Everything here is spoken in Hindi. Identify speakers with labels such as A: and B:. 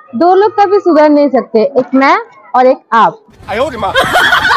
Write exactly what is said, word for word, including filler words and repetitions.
A: दो लोग कभी सुधर नहीं सकते, एक मैं और एक आप।